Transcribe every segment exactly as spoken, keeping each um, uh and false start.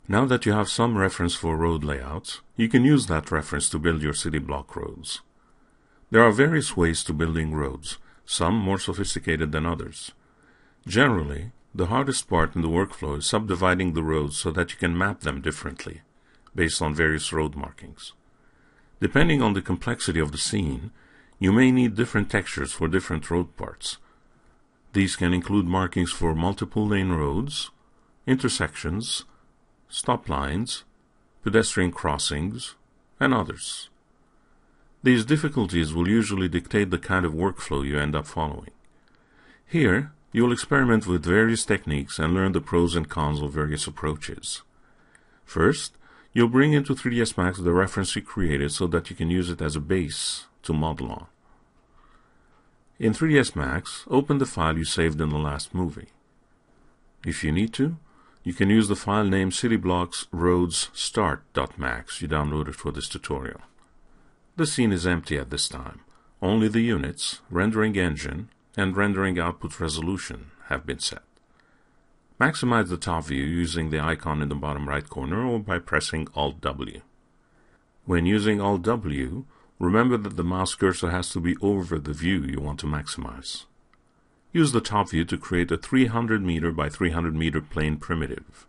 Now that you have some reference for road layouts, you can use that reference to build your city block roads. There are various ways to building roads, some more sophisticated than others. Generally, the hardest part in the workflow is subdividing the roads so that you can map them differently, based on various road markings. Depending on the complexity of the scene, you may need different textures for different road parts. These can include markings for multiple lane roads, intersections, stop lines, pedestrian crossings, and others. These difficulties will usually dictate the kind of workflow you end up following. Here, you will experiment with various techniques and learn the pros and cons of various approaches. First, you'll bring into three D S Max the reference you created so that you can use it as a base to model on. In three D S Max, open the file you saved in the last movie. If you need to, you can use the file name cityblocks roads start.max you downloaded for this tutorial. The scene is empty at this time. Only the units, rendering engine, and rendering output resolution have been set. Maximize the top view using the icon in the bottom right corner or by pressing Alt W. When using Alt W, remember that the mouse cursor has to be over the view you want to maximize. Use the top view to create a three hundred meter by three hundred meter plane primitive.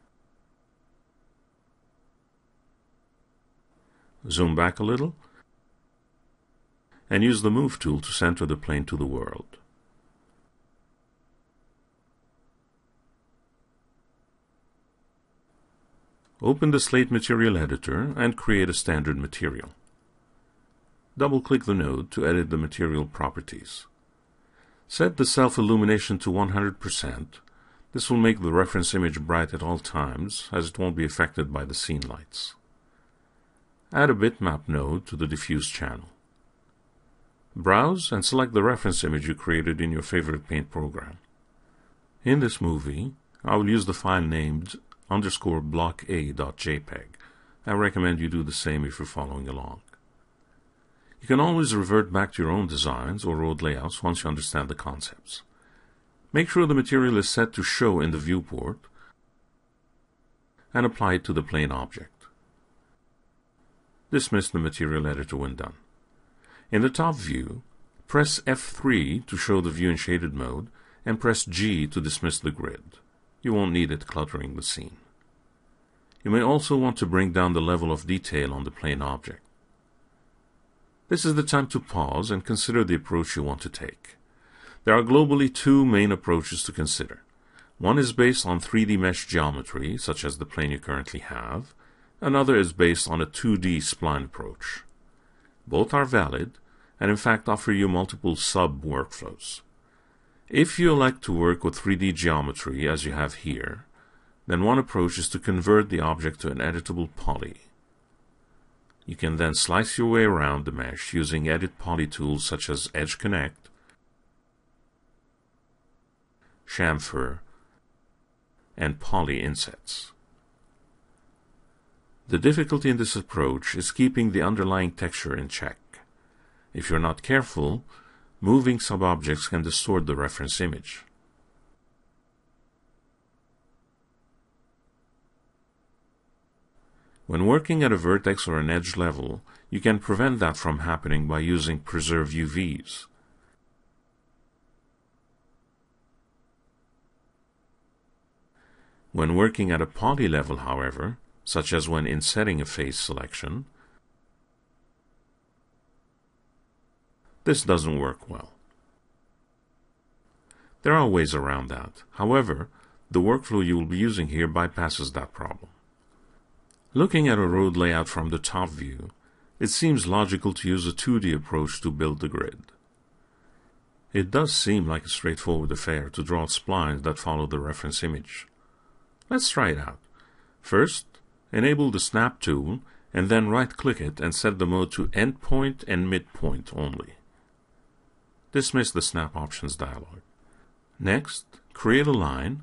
Zoom back a little and use the Move tool to center the plane to the world. Open the Slate Material Editor and create a standard material. Double-click the node to edit the material properties. Set the self-illumination to one hundred percent. This will make the reference image bright at all times, as it won't be affected by the scene lights. Add a bitmap node to the diffuse channel. Browse and select the reference image you created in your favorite paint program. In this movie, I will use the file named underscore block.a.jpg. I recommend you do the same if you're following along. You can always revert back to your own designs or road layouts once you understand the concepts. Make sure the material is set to show in the viewport and apply it to the plane object. Dismiss the material editor when done. In the top view, press F three to show the view in shaded mode and press G to dismiss the grid. You won't need it cluttering the scene. You may also want to bring down the level of detail on the plane object. This is the time to pause and consider the approach you want to take. There are globally two main approaches to consider. One is based on three D mesh geometry, such as the plane you currently have. Another is based on a two D spline approach. Both are valid, and in fact offer you multiple sub-workflows. If you elect to work with three D geometry, as you have here, then one approach is to convert the object to an editable poly. You can then slice your way around the mesh using edit poly tools such as Edge Connect, chamfer, and poly insets. The difficulty in this approach is keeping the underlying texture in check. If you're not careful, moving sub-objects can distort the reference image. When working at a vertex or an edge level, you can prevent that from happening by using Preserve U Vs. When working at a poly level, however, such as when insetting a face selection, this doesn't work well. There are ways around that. However, the workflow you will be using here bypasses that problem. Looking at a road layout from the top view, it seems logical to use a two D approach to build the grid. It does seem like a straightforward affair to draw splines that follow the reference image. Let's try it out. First, enable the Snap tool and then right-click it and set the mode to Endpoint and Midpoint only. Dismiss the Snap Options dialog. Next, create a line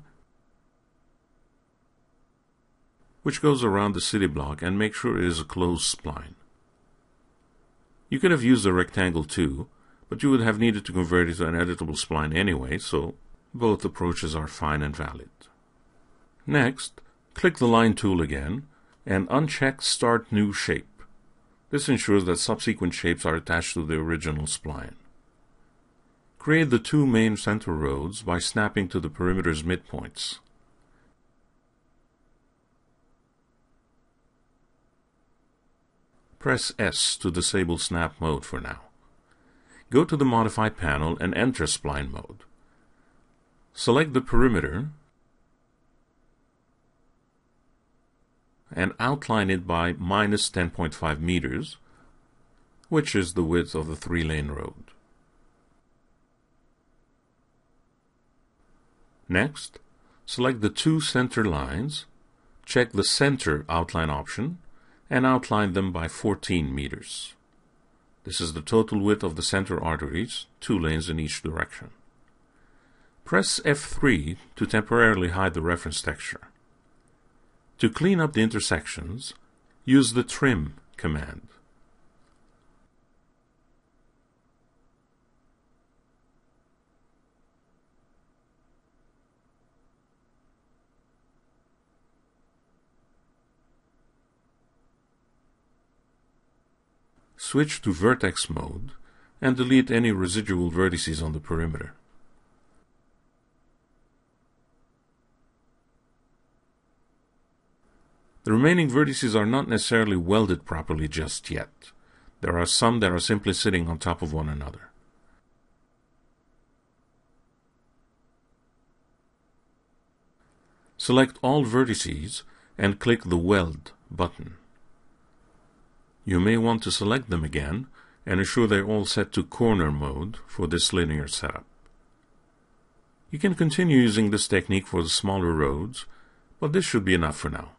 which goes around the city block and make sure it is a closed spline. You could have used a rectangle too, but you would have needed to convert it to an editable spline anyway, so both approaches are fine and valid. Next, Click the Line tool again and uncheck Start New Shape. This ensures that subsequent shapes are attached to the original spline. Create the two main center roads by snapping to the perimeter's midpoints. Press S to disable snap mode for now. Go to the Modified panel and enter Spline mode. Select the perimeter and outline it by minus ten point five meters, which is the width of the three-lane road. Next, select the two center lines, check the Center Outline option, and outline them by fourteen meters. This is the total width of the center arteries, two lanes in each direction. Press F three to temporarily hide the reference texture. To clean up the intersections, use the Trim command. Switch to Vertex mode and delete any residual vertices on the perimeter. The remaining vertices are not necessarily welded properly just yet. There are some that are simply sitting on top of one another. Select all vertices and click the Weld button. You may want to select them again and ensure they're all set to corner mode for this linear setup. You can continue using this technique for the smaller roads, but this should be enough for now.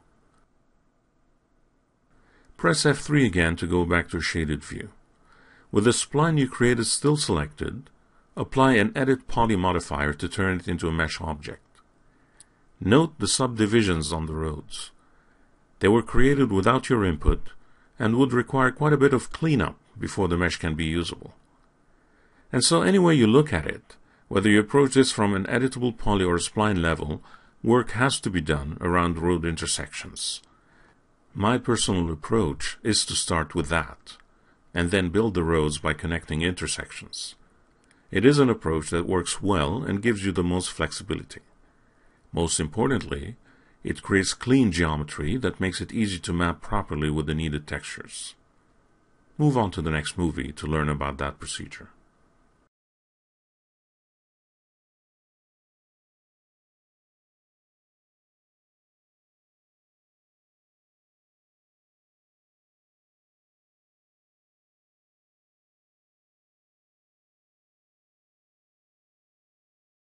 Press F three again to go back to a shaded view. With the spline you created still selected, apply an Edit Poly modifier to turn it into a mesh object. Note the subdivisions on the roads. They were created without your input and would require quite a bit of cleanup before the mesh can be usable. And so any way you look at it, whether you approach this from an editable poly or spline level, work has to be done around road intersections. My personal approach is to start with that, and then build the roads by connecting intersections. It is an approach that works well and gives you the most flexibility. Most importantly, it creates clean geometry that makes it easy to map properly with the needed textures. Move on to the next movie to learn about that procedure.